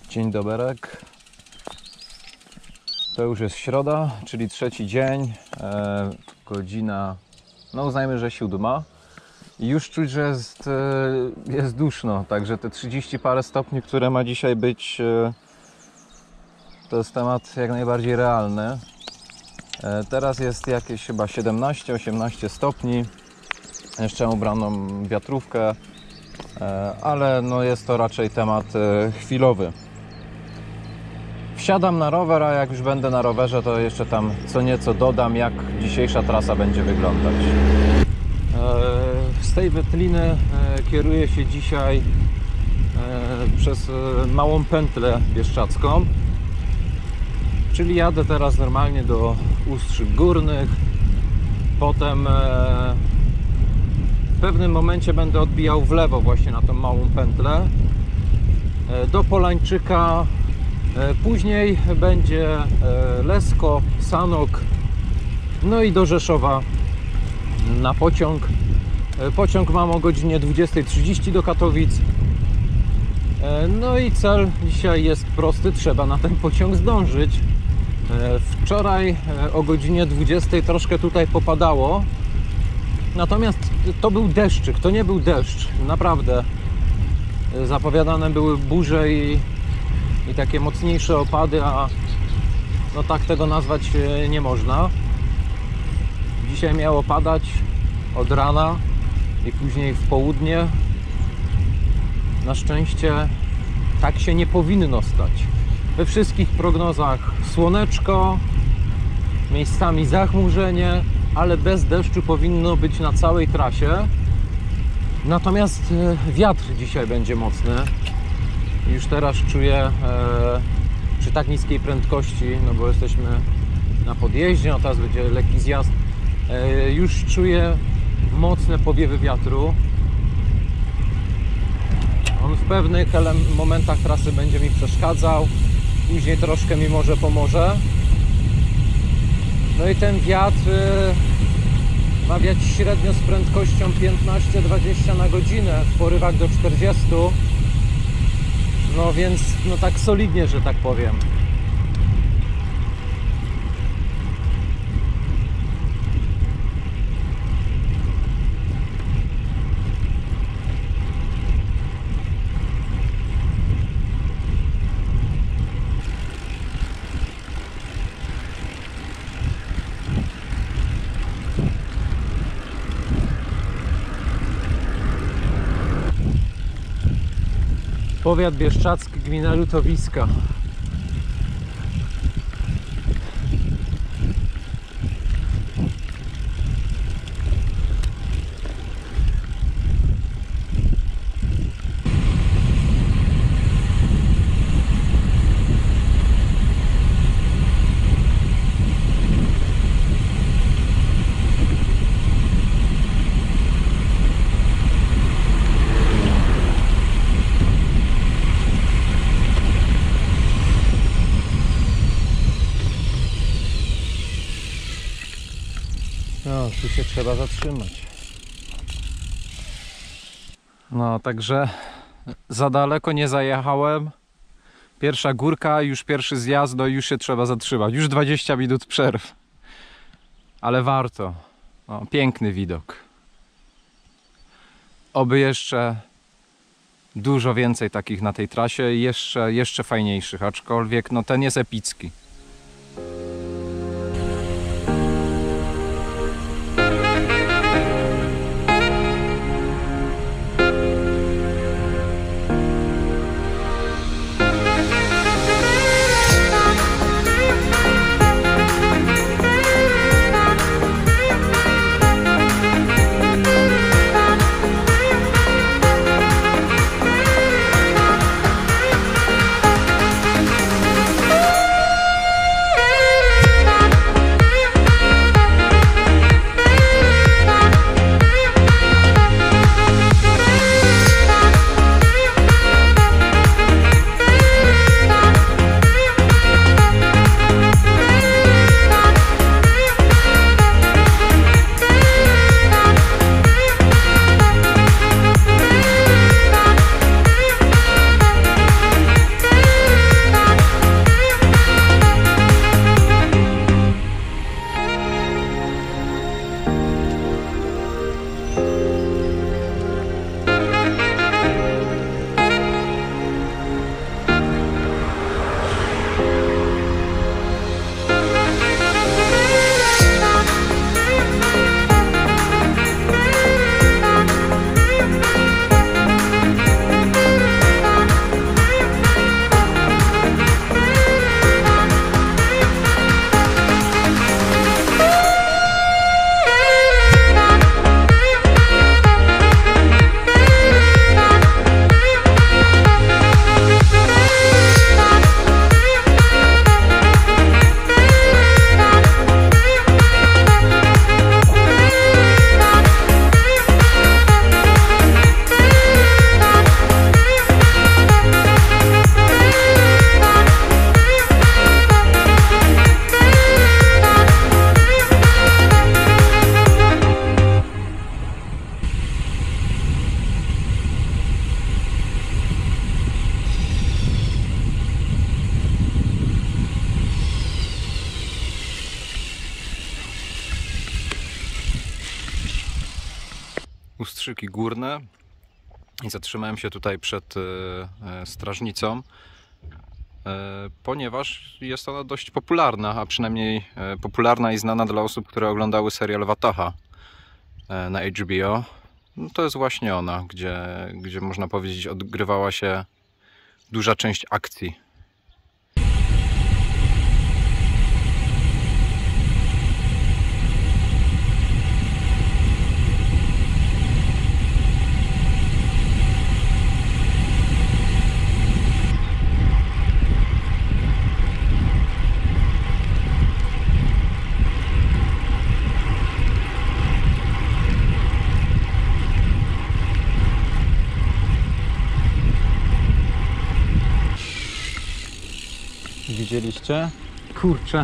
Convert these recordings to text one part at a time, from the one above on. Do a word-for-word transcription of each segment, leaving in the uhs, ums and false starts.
Dzień doberek. To już jest środa, czyli trzeci dzień, e, godzina, no uznajmy, że siódma. I już czuć, że jest, e, jest duszno, także te trzydzieści parę stopni, które ma dzisiaj być, e, to jest temat jak najbardziej realny. E, teraz jest jakieś chyba siedemnaście osiemnaście stopni, jeszcze mam ubraną wiatrówkę, e, ale no jest to raczej temat e, chwilowy. Wsiadam na rower, a jak już będę na rowerze, to jeszcze tam co nieco dodam, jak dzisiejsza trasa będzie wyglądać. Z tej Wetliny kieruję się dzisiaj przez małą pętlę bieszczacką, czyli jadę teraz normalnie do Ustrzyk Górnych, potem w pewnym momencie będę odbijał w lewo właśnie na tą małą pętlę do Polańczyka. Później będzie Lesko, Sanok, no i do Rzeszowa na pociąg. Pociąg mam o godzinie dwudziestej trzydzieści do Katowic. No i cel dzisiaj jest prosty, trzeba na ten pociąg zdążyć. Wczoraj o godzinie dwudziestej troszkę tutaj popadało, natomiast to był deszczyk, to nie był deszcz, naprawdę. Zapowiadane były burze i i takie mocniejsze opady, a no tak tego nazwać nie można. Dzisiaj miało padać od rana i później w południe. Na szczęście tak się nie powinno stać. We wszystkich prognozach słoneczko, miejscami zachmurzenie, ale bez deszczu powinno być na całej trasie. Natomiast wiatr dzisiaj będzie mocny. Już teraz czuję e, przy tak niskiej prędkości, no bo jesteśmy na podjeździe, no teraz będzie lekki zjazd, e, już czuję mocne powiewy wiatru. On w pewnych momentach trasy będzie mi przeszkadzał, później troszkę mi może pomoże. No i ten wiatr e, ma wiać średnio z prędkością piętnaście dwadzieścia na godzinę, w porywach do czterdziestu. No więc, no tak solidnie, że tak powiem. Powiat bieszczacki, gmina Lutowiska. No, tu się trzeba zatrzymać. No, także za daleko nie zajechałem. Pierwsza górka, już pierwszy zjazd, no już się trzeba zatrzymać. Już dwadzieścia minut przerw. Ale warto. No, piękny widok. Oby jeszcze dużo więcej takich na tej trasie, jeszcze, jeszcze fajniejszych, aczkolwiek no, ten jest epicki. Szyki Górne i zatrzymałem się tutaj przed strażnicą, ponieważ jest ona dość popularna, a przynajmniej popularna i znana dla osób, które oglądały serial Wataha na H B O. No to jest właśnie ona, gdzie, gdzie można powiedzieć odgrywała się duża część akcji. Widzieliście? Kurczę.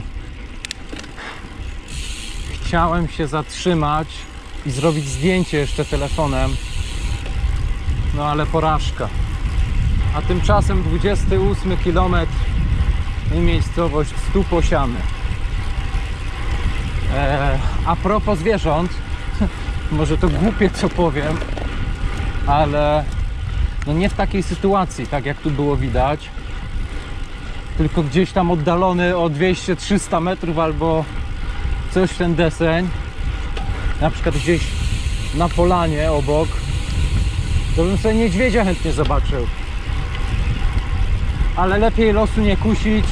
Chciałem się zatrzymać i zrobić zdjęcie jeszcze telefonem. No ale porażka. A tymczasem dwudziesty ósmy kilometr i miejscowość Stuposiany. Eee, a propos zwierząt, może to głupie co powiem, ale no nie w takiej sytuacji, tak jak tu było widać, tylko gdzieś tam oddalony o dwieście trzysta metrów albo coś w ten deseń, na przykład gdzieś na polanie obok, to bym sobie niedźwiedzia chętnie zobaczył. Ale lepiej losu nie kusić.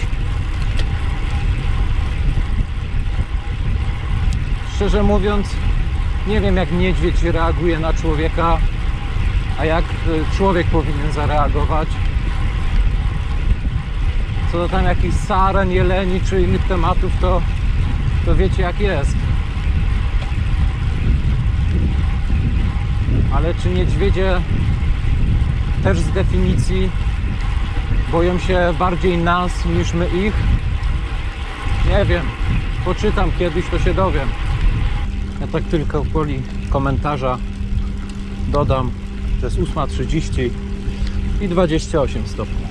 Szczerze mówiąc, nie wiem jak niedźwiedź reaguje na człowieka, a jak człowiek powinien zareagować. Co do tam jakichś saren, jeleni czy innych tematów, to, to wiecie jak jest. Ale czy niedźwiedzie też z definicji boją się bardziej nas niż my ich? Nie wiem. Poczytam kiedyś, to się dowiem. Ja tak tylko woli komentarza dodam, że jest ósma trzydzieści i dwadzieścia osiem stopni.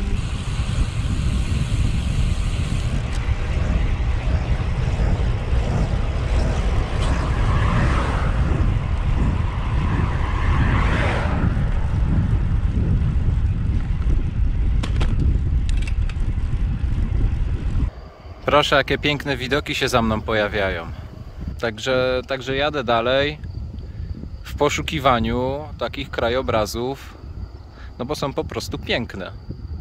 Proszę, jakie piękne widoki się za mną pojawiają. Także, także jadę dalej w poszukiwaniu takich krajobrazów, no bo są po prostu piękne.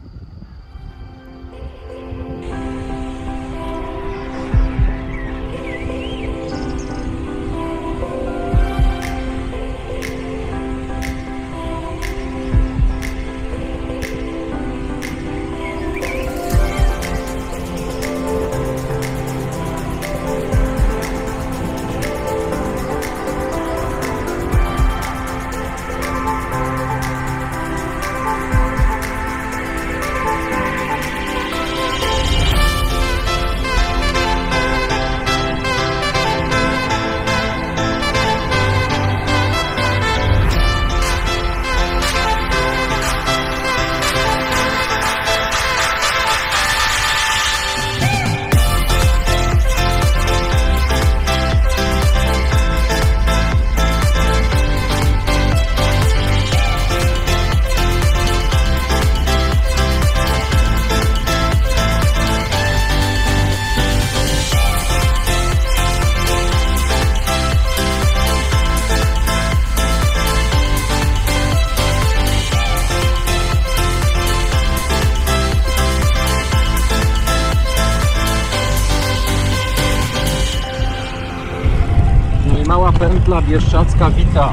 Mała pętla Bieszczadzka Wita.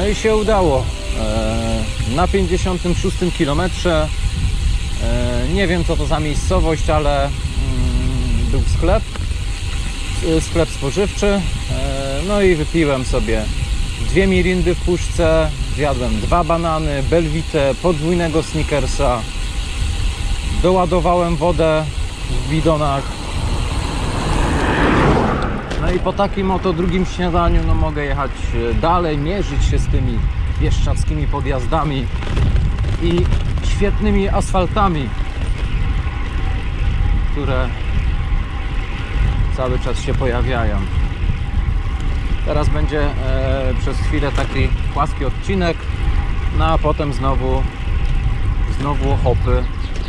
No i się udało. Na pięćdziesiątym szóstym kilometrze, nie wiem co to za miejscowość, ale był sklep, sklep spożywczy. No i wypiłem sobie dwie mirindy w puszce, zjadłem dwa banany, Belvitę, podwójnego Snickersa, doładowałem wodę w bidonach. No i po takim oto drugim śniadaniu no mogę jechać dalej, mierzyć się z tymi bieszczadzkimi podjazdami i świetnymi asfaltami, które cały czas się pojawiają. Teraz będzie e, przez chwilę taki płaski odcinek, no a potem znowu znowu hopy.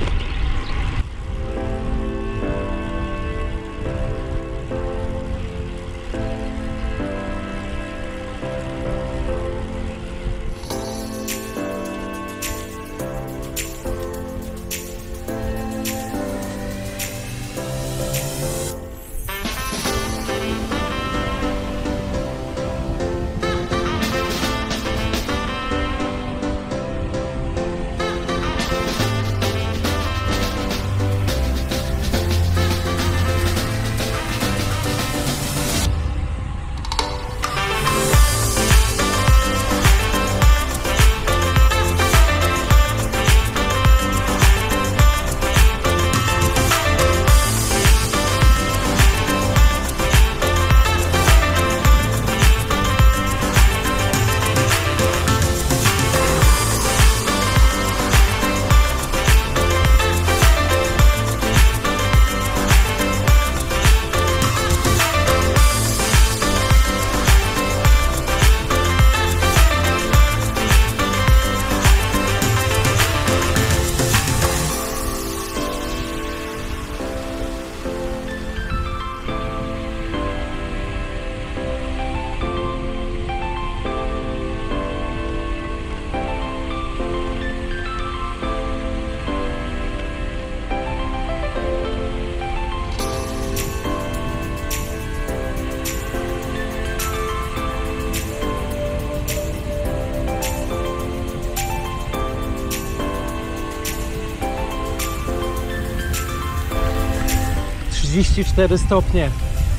trzydzieści cztery stopnie.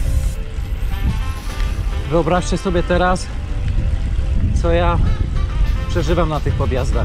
Wyobraźcie sobie teraz, co ja przeżywam na tych podjazdach.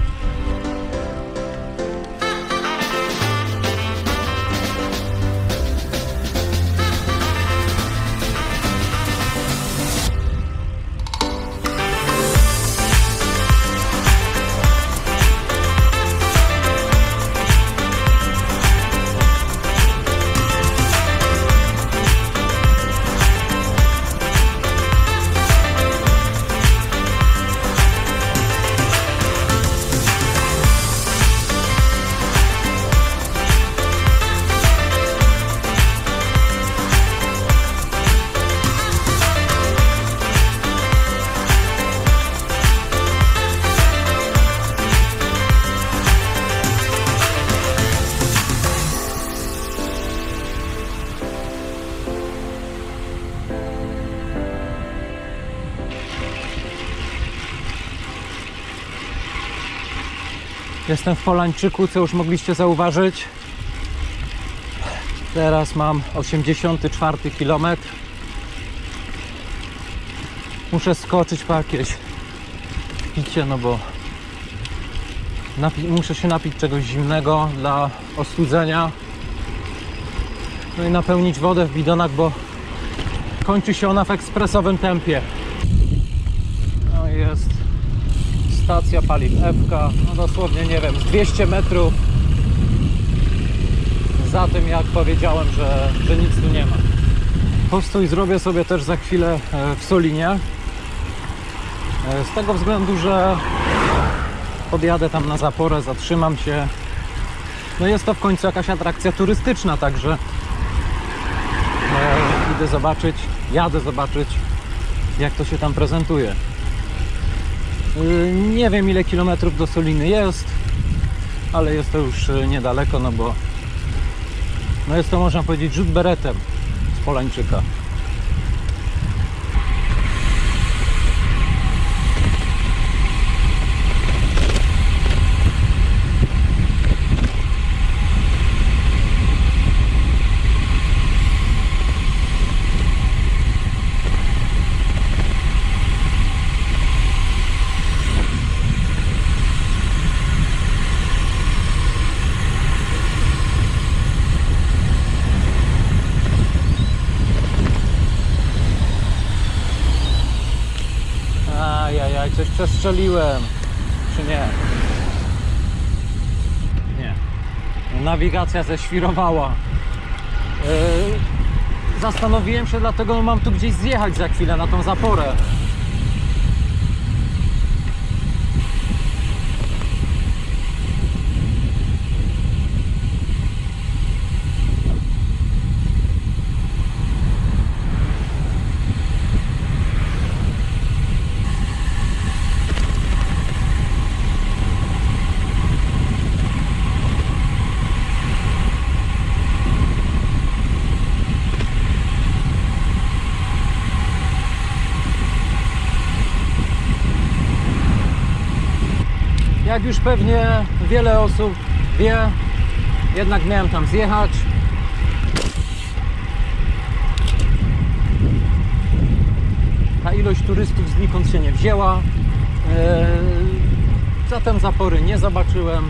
Jestem w Polańczyku, co już mogliście zauważyć. Teraz mam osiemdziesiąty czwarty kilometr. Muszę skoczyć po jakieś picie, no bo napi- muszę się napić czegoś zimnego dla ostudzenia. No i napełnić wodę w bidonach, bo kończy się ona w ekspresowym tempie. No i jest stacja paliw F K, no dosłownie nie wiem, z dwieście metrów za tym, jak powiedziałem, że, że nic tu nie ma. Postój zrobię sobie też za chwilę w Solinie, z tego względu, że podjadę tam na zaporę, zatrzymam się. No jest to w końcu jakaś atrakcja turystyczna, także e, idę zobaczyć, jadę zobaczyć, jak to się tam prezentuje. Nie wiem, ile kilometrów do Soliny jest, ale jest to już niedaleko, no bo no jest to, można powiedzieć, rzut beretem z Polańczyka. przestrzeliłem, czy nie? Nie. Nawigacja ześwirowała. Yy, zastanowiłem się, dlatego mam tu gdzieś zjechać za chwilę na tą zaporę. Jak już pewnie wiele osób wie, jednak miałem tam zjechać. Ta ilość turystów znikąd się nie wzięła. Eee, zatem zapory nie zobaczyłem.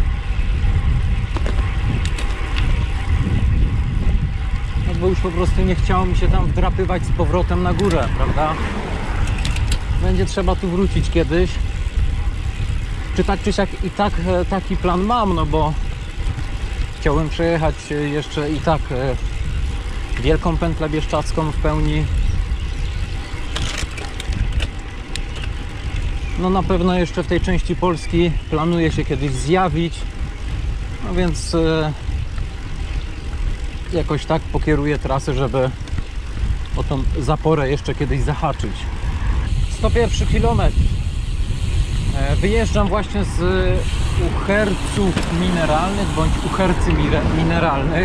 No bo już po prostu nie chciało mi się tam wdrapywać z powrotem na górę, prawda? Będzie trzeba tu wrócić kiedyś. Czy tak czy siak i tak taki plan mam, no bo chciałbym przejechać jeszcze i tak wielką pętlę bieszczacką w pełni. No na pewno jeszcze w tej części Polski planuję się kiedyś zjawić, no więc jakoś tak pokieruję trasy, żeby o tą zaporę jeszcze kiedyś zahaczyć. sto pierwszy kilometr. Wyjeżdżam właśnie z Uherców Mineralnych bądź Uhercy Mineralnych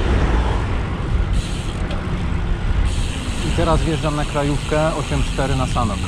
i teraz wjeżdżam na krajówkę osiem cztery na Sanok.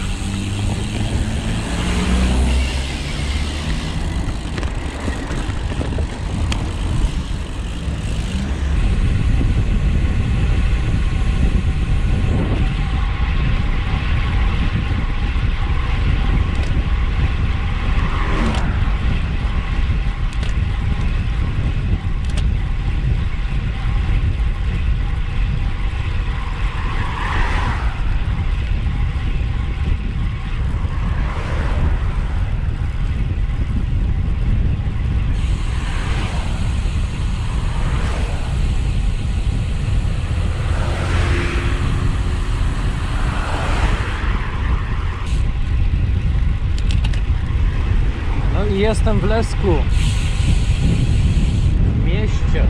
I jestem w Lesku, w mieście.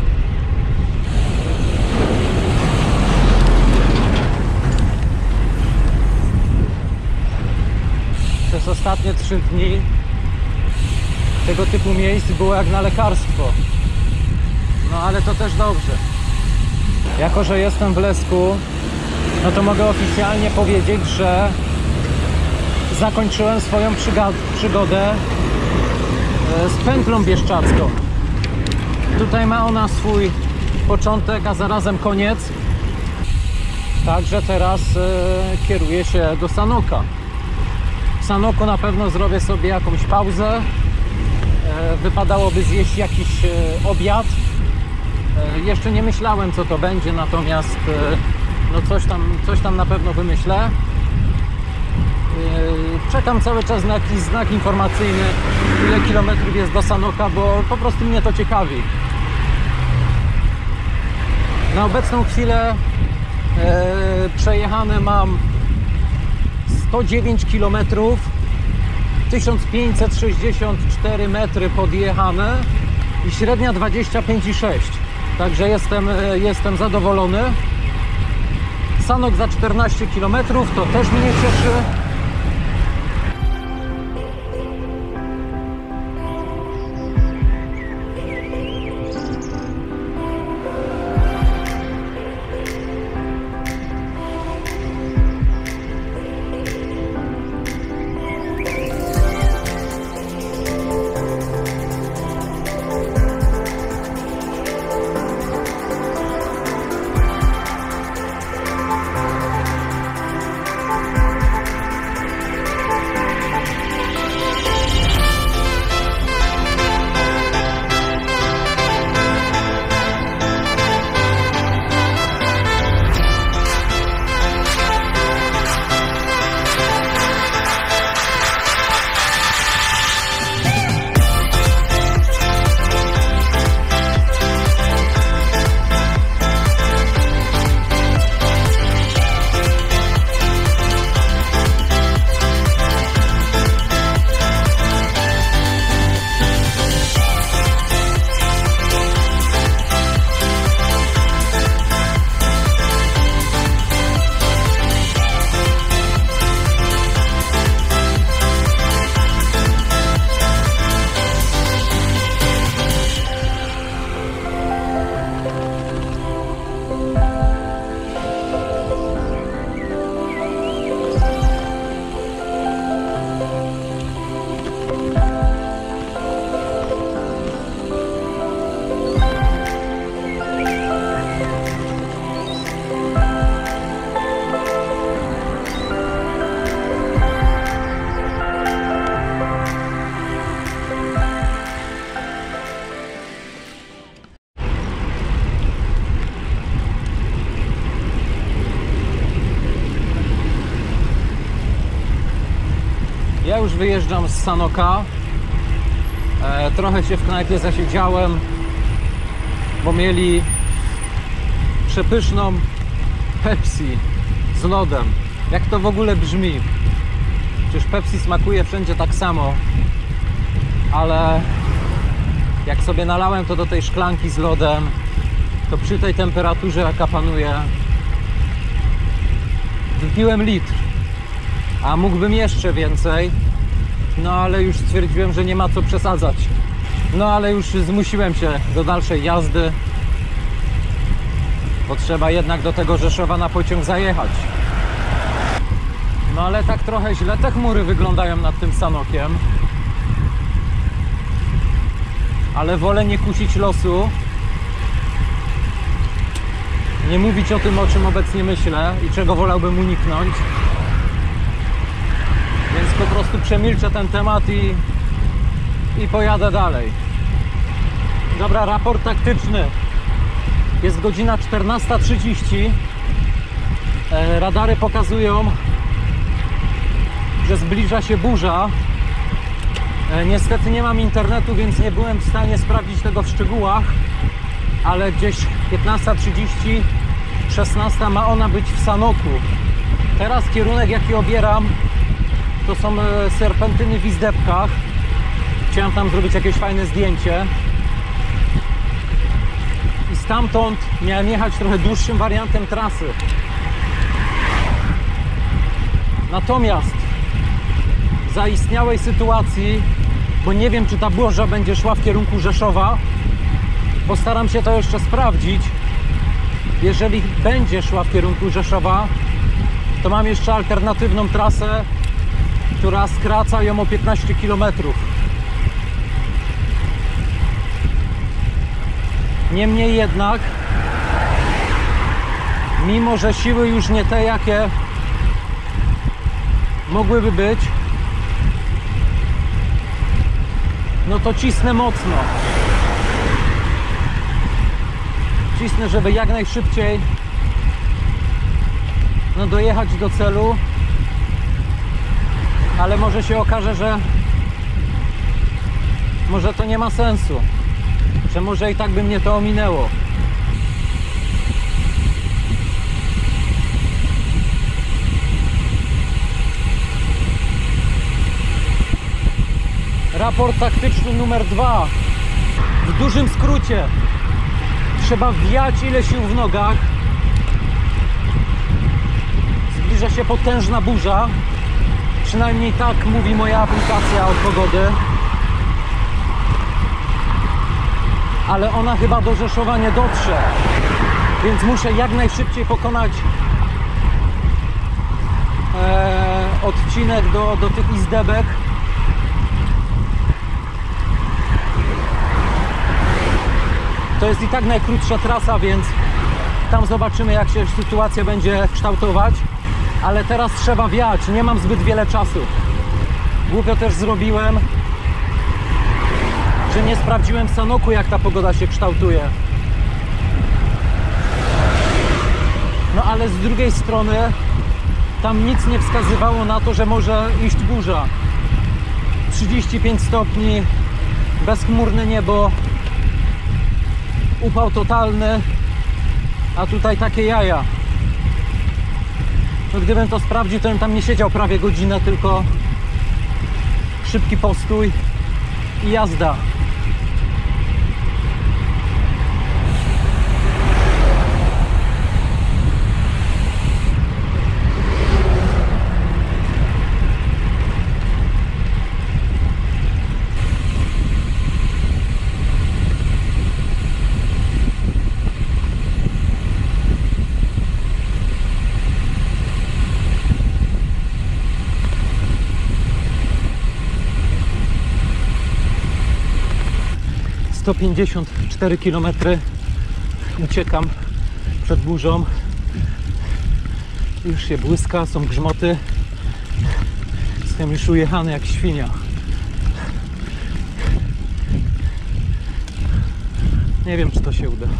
Przez ostatnie trzy dni tego typu miejsc było jak na lekarstwo. No ale to też dobrze. Jako że jestem w Lesku, no to mogę oficjalnie powiedzieć, że zakończyłem swoją przygodę z pętlą bieszczacką. Tutaj ma ona swój początek, a zarazem koniec. Także teraz e, kieruję się do Sanoka. W Sanoku na pewno zrobię sobie jakąś pauzę. E, wypadałoby zjeść jakiś e, obiad. E, jeszcze nie myślałem, co to będzie, natomiast e, no coś tam, coś tam na pewno wymyślę. Czekam cały czas na jakiś znak informacyjny, ile kilometrów jest do Sanoka, bo po prostu mnie to ciekawi. Na obecną chwilę e, przejechane mam sto dziewięć kilometrów, tysiąc pięćset sześćdziesiąt cztery metry podjechane i średnia dwadzieścia pięć i sześć. Także jestem, jestem zadowolony. Sanok za czternaście kilometrów, to też mnie cieszy. wyjeżdżam z Sanoka. E, trochę się w knajpie zasiedziałem, bo mieli przepyszną Pepsi z lodem. Jak to w ogóle brzmi? Przecież Pepsi smakuje wszędzie tak samo. Ale jak sobie nalałem to do tej szklanki z lodem, to przy tej temperaturze, jaka panuje, wypiłem litr. A mógłbym jeszcze więcej. No ale już stwierdziłem, że nie ma co przesadzać. No ale już zmusiłem się do dalszej jazdy, bo trzeba jednak do tego Rzeszowa na pociąg zajechać. No ale tak trochę źle te chmury wyglądają nad tym Sanokiem. Ale wolę nie kusić losu, nie mówić o tym, o czym obecnie myślę i czego wolałbym uniknąć. Więc po prostu przemilczę ten temat i, i pojadę dalej. Dobra, raport taktyczny. Jest godzina czternasta trzydzieści. E, radary pokazują, że zbliża się burza. E, niestety nie mam internetu, więc nie byłem w stanie sprawdzić tego w szczegółach, ale gdzieś piętnasta trzydzieści, szesnasta ma ona być w Sanoku. Teraz kierunek, jaki obieram, to są serpentyny w Izdebkach. Chciałem tam zrobić jakieś fajne zdjęcie. I stamtąd miałem jechać trochę dłuższym wariantem trasy. Natomiast w zaistniałej sytuacji, bo nie wiem, czy ta burza będzie szła w kierunku Rzeszowa, postaram się to jeszcze sprawdzić. Jeżeli będzie szła w kierunku Rzeszowa, to mam jeszcze alternatywną trasę, która skraca ją o piętnaście kilometrów. Niemniej jednak, mimo że siły już nie te, jakie mogłyby być, no to cisnę mocno. Cisnę, żeby jak najszybciej no dojechać do celu. Ale może się okaże, że może to nie ma sensu, że może i tak by mnie to ominęło. Raport taktyczny numer dwa. W dużym skrócie trzeba wjać ile sił w nogach. Zbliża się potężna burza. Przynajmniej tak mówi moja aplikacja od pogody. Ale ona chyba do Rzeszowa nie dotrze. Więc muszę jak najszybciej pokonać e, odcinek do, do tych Izdebek. To jest i tak najkrótsza trasa, więc tam zobaczymy, jak się sytuacja będzie kształtować. Ale teraz trzeba wiać, nie mam zbyt wiele czasu. Głupio też zrobiłem, że nie sprawdziłem w Sanoku, jak ta pogoda się kształtuje. No ale z drugiej strony tam nic nie wskazywało na to, że może iść burza. trzydzieści pięć stopni, bezchmurne niebo, upał totalny, a tutaj takie jaja. No gdybym to sprawdził, to bym tam nie siedział prawie godzinę, tylko szybki postój i jazda. sto pięćdziesiąt cztery kilometry uciekam przed burzą. Już się błyska, są grzmoty. Jestem już ujechany jak świnia. Nie wiem, czy to się uda.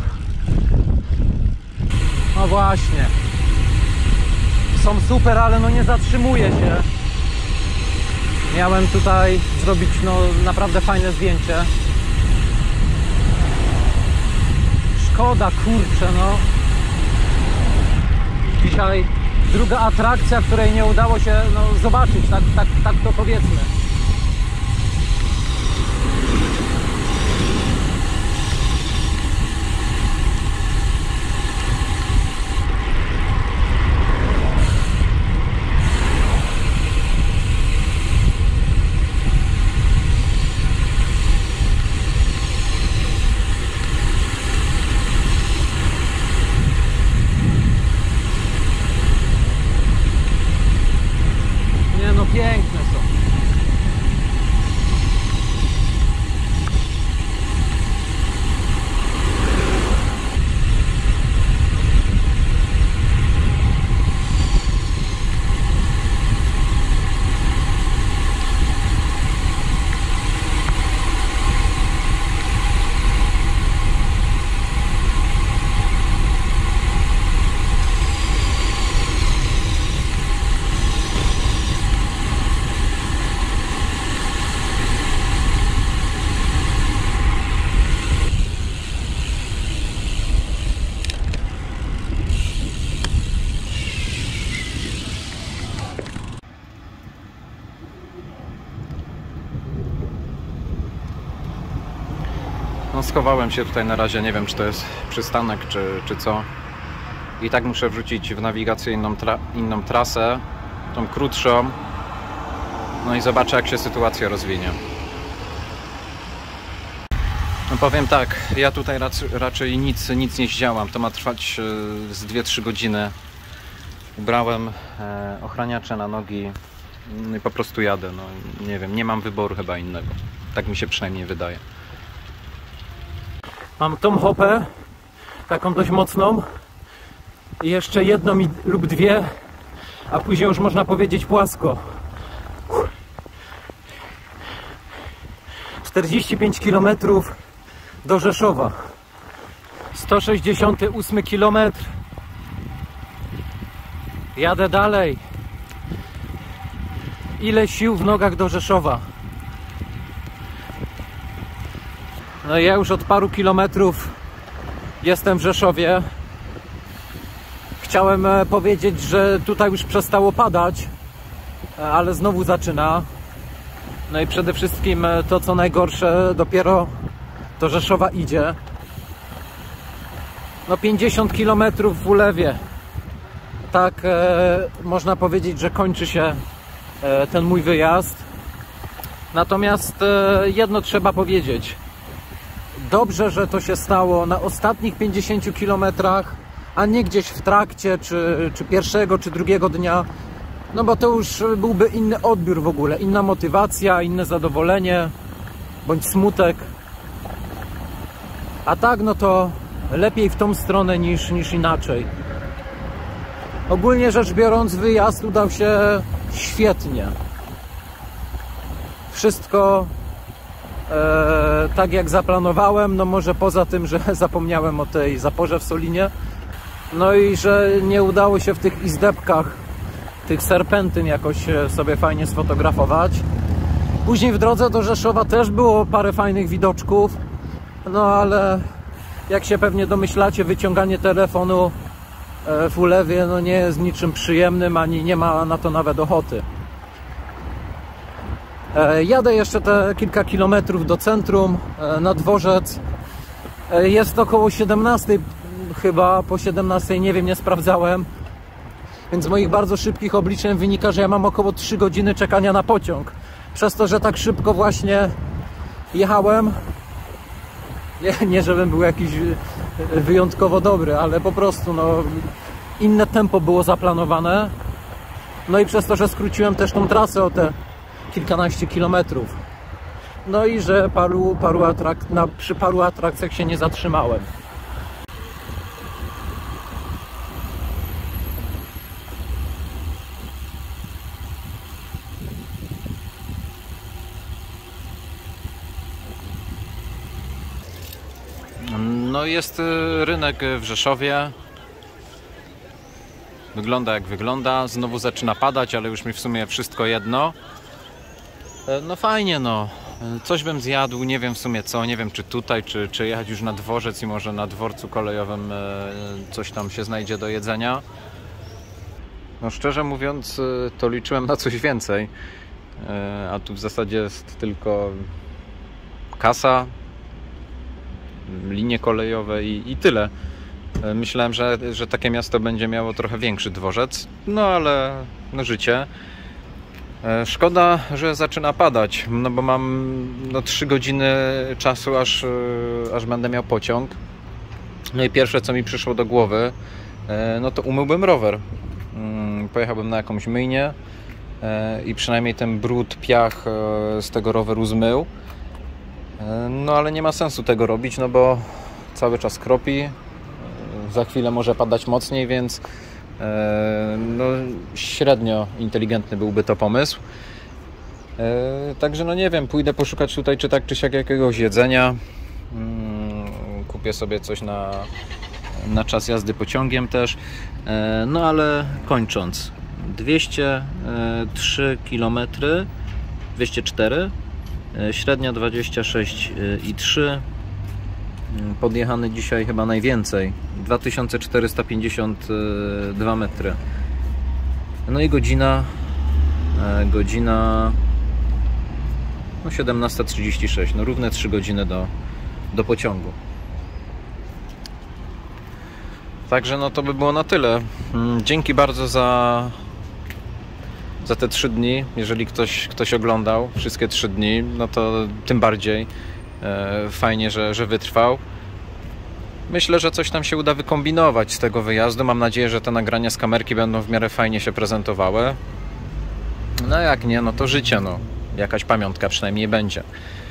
No właśnie. Są super, ale no nie zatrzymuje się. Miałem tutaj zrobić no, naprawdę fajne zdjęcie. Szkoda, kurczę, no. Dzisiaj druga atrakcja, której nie udało się no, zobaczyć, tak, tak, tak to powiedzmy. Piękne są. No, schowałem się tutaj na razie, nie wiem czy to jest przystanek czy, czy co. I tak muszę wrzucić w nawigację inną, tra inną trasę, tą krótszą. No i zobaczę jak się sytuacja rozwinie. No powiem tak, ja tutaj rac raczej nic, nic nie zdziałam, to ma trwać z dwie trzy godziny. Ubrałem e, ochraniacze na nogi no i po prostu jadę, no nie wiem, nie mam wyboru chyba innego. Tak mi się przynajmniej wydaje. Mam tą hopę, taką dość mocną i jeszcze jedną lub dwie, a później już można powiedzieć płasko. czterdzieści pięć kilometrów do Rzeszowa. sto sześćdziesiąty ósmy kilometr. Jadę dalej. Ile sił w nogach do Rzeszowa. No i ja już od paru kilometrów jestem w Rzeszowie. Chciałem powiedzieć, że tutaj już przestało padać, ale znowu zaczyna. No i przede wszystkim to co najgorsze, dopiero do Rzeszowa idzie. No pięćdziesiąt kilometrów w ulewie. Tak e, można powiedzieć, że kończy się e, ten mój wyjazd. Natomiast e, jedno trzeba powiedzieć. Dobrze, że to się stało na ostatnich pięćdziesięciu kilometrach, a nie gdzieś w trakcie, czy, czy pierwszego, czy drugiego dnia. No bo to już byłby inny odbiór w ogóle, inna motywacja, inne zadowolenie, bądź smutek. A tak, no to lepiej w tą stronę niż, niż inaczej. Ogólnie rzecz biorąc, wyjazd udał się świetnie. Wszystko e, tak jak zaplanowałem, no może poza tym, że zapomniałem o tej zaporze w Solinie. No i że nie udało się w tych izdebkach, tych serpentyn jakoś sobie fajnie sfotografować. Później w drodze do Rzeszowa też było parę fajnych widoczków. No ale jak się pewnie domyślacie, wyciąganie telefonu w ulewie no nie jest niczym przyjemnym, ani nie ma na to nawet ochoty. Jadę jeszcze te kilka kilometrów do centrum, na dworzec. Jest około siedemnastej, chyba po siedemnastej, nie wiem, nie sprawdzałem. Więc z moich bardzo szybkich obliczeń wynika, że ja mam około trzy godziny czekania na pociąg. Przez to, że tak szybko właśnie jechałem. Nie, nie żebym był jakiś wyjątkowo dobry, ale po prostu no, inne tempo było zaplanowane. No i przez to, że skróciłem też tą trasę o te kilkanaście kilometrów. No i że paru, paru atrak na, przy paru atrakcjach się nie zatrzymałem. No jest rynek w Rzeszowie. Wygląda jak wygląda. Znowu zaczyna padać, ale już mi w sumie wszystko jedno. No fajnie, no. Coś bym zjadł, nie wiem w sumie co, nie wiem czy tutaj, czy, czy jechać już na dworzec i może na dworcu kolejowym coś tam się znajdzie do jedzenia. No szczerze mówiąc, to liczyłem na coś więcej, a tu w zasadzie jest tylko kasa, linie kolejowe i, i tyle. Myślałem, że, że takie miasto będzie miało trochę większy dworzec, no ale no życie. Szkoda, że zaczyna padać, no bo mam no, trzy godziny czasu, aż, aż będę miał pociąg. No i pierwsze, co mi przyszło do głowy, no to umyłbym rower. Pojechałbym na jakąś myjnię i przynajmniej ten brud, piach z tego roweru zmył. No ale nie ma sensu tego robić, no bo cały czas kropi. Za chwilę może padać mocniej, więc no, średnio inteligentny byłby to pomysł. Także no nie wiem, pójdę poszukać tutaj czy tak czy siak jakiegoś jedzenia. Kupię sobie coś na, na czas jazdy pociągiem też. No ale kończąc, dwieście trzy kilometry, dwieście cztery, średnia dwadzieścia sześć i trzy. Podjechany dzisiaj chyba najwięcej, dwa tysiące czterysta pięćdziesiąt dwa metry. No i godzina godzina no siedemnasta trzydzieści sześć, no równe trzy godziny do, do pociągu. Także no to by było na tyle. Dzięki bardzo za za te trzy dni. Jeżeli ktoś, ktoś oglądał wszystkie trzy dni, no to tym bardziej fajnie, że, że wytrwał. Myślę, że coś tam się uda wykombinować z tego wyjazdu. Mam nadzieję, że te nagrania z kamerki będą w miarę fajnie się prezentowały. No jak nie, no to życie, no. Jakaś pamiątka przynajmniej będzie.